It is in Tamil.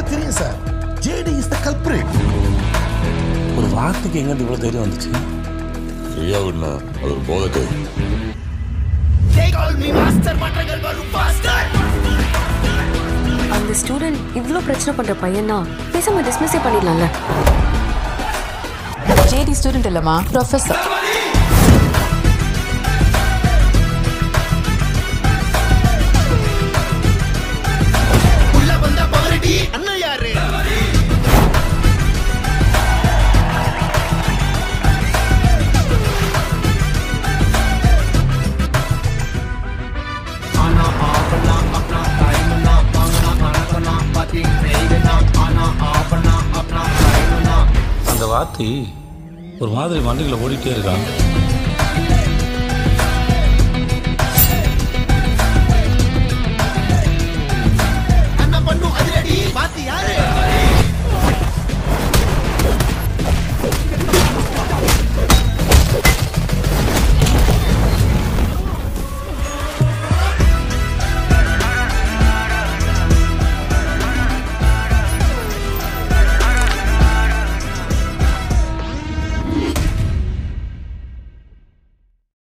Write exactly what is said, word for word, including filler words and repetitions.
எனக்கு தெரியும் sir. JD is the culprit. ஒரு வார்த்தைக்கு எங்க இவ்வளவு தைரியம் வந்துச்சு? ஃப்ரீயா விடனா அது ஒரு போதத்தை. அந்த ஸ்டூடெண்ட் இவ்ளோ பிரச்சனை பண்ற பையனா பேசாம டிஸ்மிஸே பண்ணிடலாம்ல. ஜேடி ஸ்டூடெண்ட் இல்லம்மா, ப்ரொஃபசர். அண்ணன் யாரு? அந்த வார்த்தை ஒரு மாதிரி மண்டைக்குள்ள ஓடிட்டே இருக்கான்.